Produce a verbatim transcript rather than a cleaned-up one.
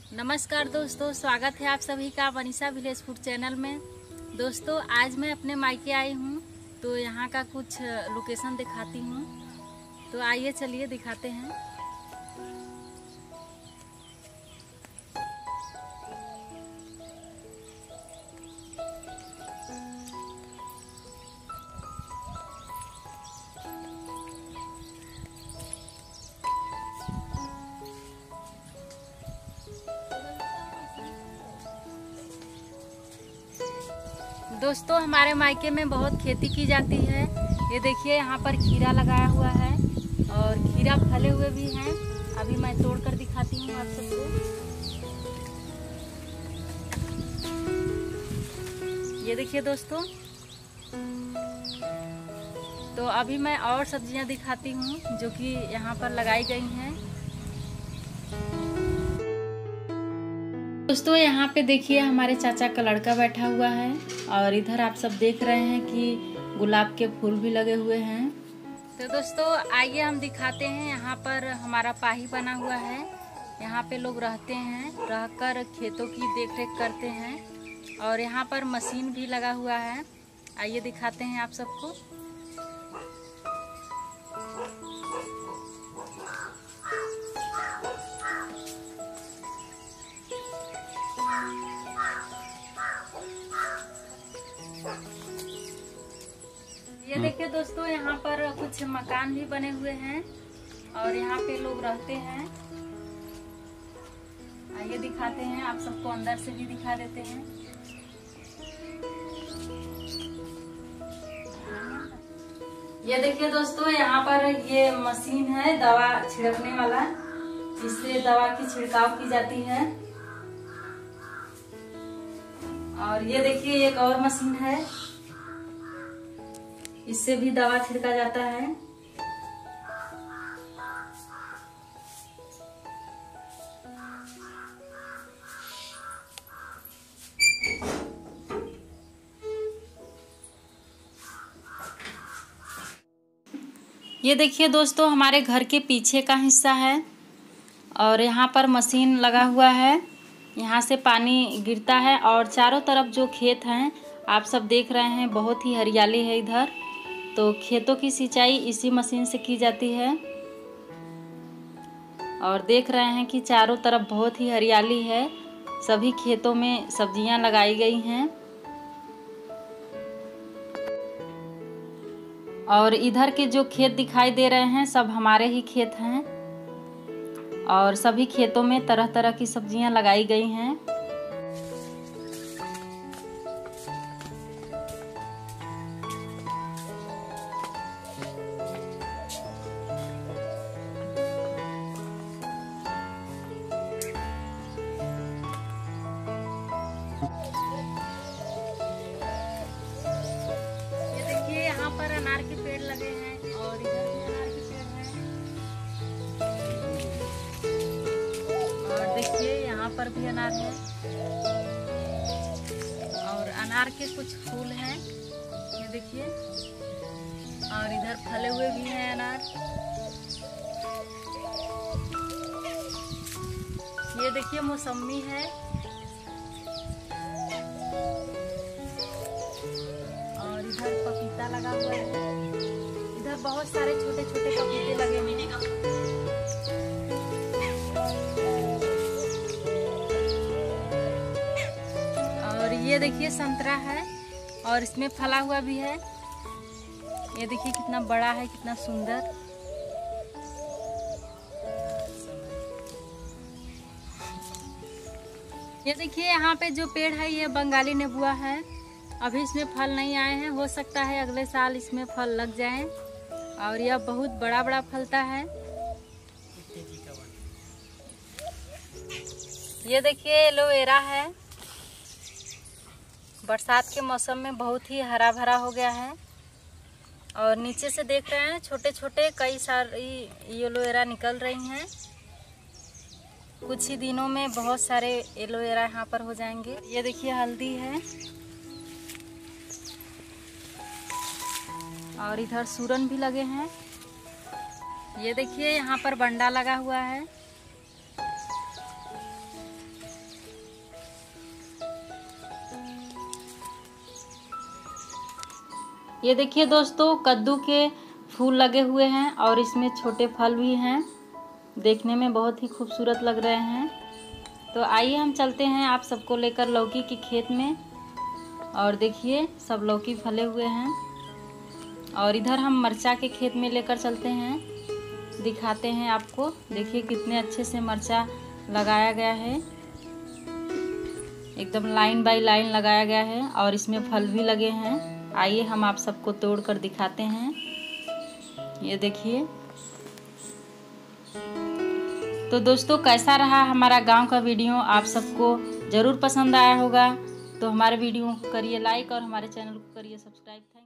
नमस्कार दोस्तों, स्वागत है आप सभी का मनीषा विलेज फूड चैनल में। दोस्तों आज मैं अपने मायके आई हूँ, तो यहाँ का कुछ लोकेशन दिखाती हूँ। तो आइए चलिए दिखाते हैं। दोस्तों हमारे मायके में बहुत खेती की जाती है। ये देखिए यहाँ पर खीरा लगाया हुआ है और खीरा फले हुए भी हैं। अभी मैं तोड़ कर दिखाती हूँ आप सबको। ये देखिए दोस्तों, तो अभी मैं और सब्जियां दिखाती हूँ जो कि यहाँ पर लगाई गई हैं। दोस्तों यहाँ पे देखिए हमारे चाचा का लड़का बैठा हुआ है और इधर आप सब देख रहे हैं कि गुलाब के फूल भी लगे हुए हैं। तो दोस्तों आइए हम दिखाते हैं। यहाँ पर हमारा पाही बना हुआ है। यहाँ पे लोग रहते हैं, रहकर खेतों की देखरेख करते हैं और यहाँ पर मशीन भी लगा हुआ है। आइए दिखाते हैं आप सबको। ये देखिए दोस्तों, यहाँ पर कुछ मकान भी बने हुए हैं और यहाँ पे लोग रहते हैं। आइए दिखाते हैं आप सबको, अंदर से भी दिखा देते हैं। ये देखिए दोस्तों, यहाँ पर ये मशीन है दवा छिड़कने वाला, इससे दवा की छिड़काव की जाती है। और ये देखिए एक और मशीन है, इससे भी दवा छिड़का जाता है। ये देखिए दोस्तों, हमारे घर के पीछे का हिस्सा है और यहाँ पर मशीन लगा हुआ है। यहाँ से पानी गिरता है और चारों तरफ जो खेत हैं आप सब देख रहे हैं, बहुत ही हरियाली है इधर। तो खेतों की सिंचाई इसी मशीन से की जाती है और देख रहे हैं कि चारों तरफ बहुत ही हरियाली है। सभी खेतों में सब्जियां लगाई गई हैं और इधर के जो खेत दिखाई दे रहे हैं सब हमारे ही खेत हैं और सभी खेतों में तरह तरह की सब्जियां लगाई गई हैं। ये देखिए यहाँ पर अनार के पेड़ लगे हैं और इधर भी अनार के पेड़ हैं और देखिए यहाँ पर भी अनार है और अनार के कुछ फूल हैं, ये देखिए। और इधर फले हुए भी हैं अनार। ये देखिए मौसम्मी है और इधर पपीता लगा हुआ है। इधर बहुत सारे छोटे छोटे पपीते लगे हुए हैं। और ये देखिए संतरा है और इसमें फला हुआ भी है। ये देखिए कितना बड़ा है, कितना सुंदर। ये देखिए यहाँ पे जो पेड़ है ये बंगाली नेबुआ है। अभी इसमें फल नहीं आए हैं, हो सकता है अगले साल इसमें फल लग जाएं और यह बहुत बड़ा बड़ा फलता है। ये देखिए एलोवेरा है, बरसात के मौसम में बहुत ही हरा भरा हो गया है और नीचे से देख रहे हैं छोटे छोटे कई सारी एलोवेरा निकल रही हैं। कुछ ही दिनों में बहुत सारे एलोवेरा यहाँ पर हो जाएंगे। ये देखिए हल्दी है और इधर सूरन भी लगे हैं। ये देखिए यहाँ पर बंडा लगा हुआ है। ये देखिए दोस्तों, कद्दू के फूल लगे हुए हैं और इसमें छोटे फल भी हैं। देखने में बहुत ही खूबसूरत लग रहे हैं। तो आइए हम चलते हैं आप सबको लेकर लौकी के खेत में। और देखिए सब लौकी फले हुए हैं। और इधर हम मरचा के खेत में लेकर चलते हैं, दिखाते हैं आपको। देखिए कितने अच्छे से मरचा लगाया गया है, एकदम लाइन बाय लाइन लगाया गया है और इसमें फल भी लगे हैं। आइए हम आप सबको तोड़ कर दिखाते हैं। ये देखिए। तो दोस्तों, कैसा रहा हमारा गांव का वीडियो? आप सबको ज़रूर पसंद आया होगा। तो हमारे वीडियो को करिए लाइक और हमारे चैनल को करिए सब्सक्राइब।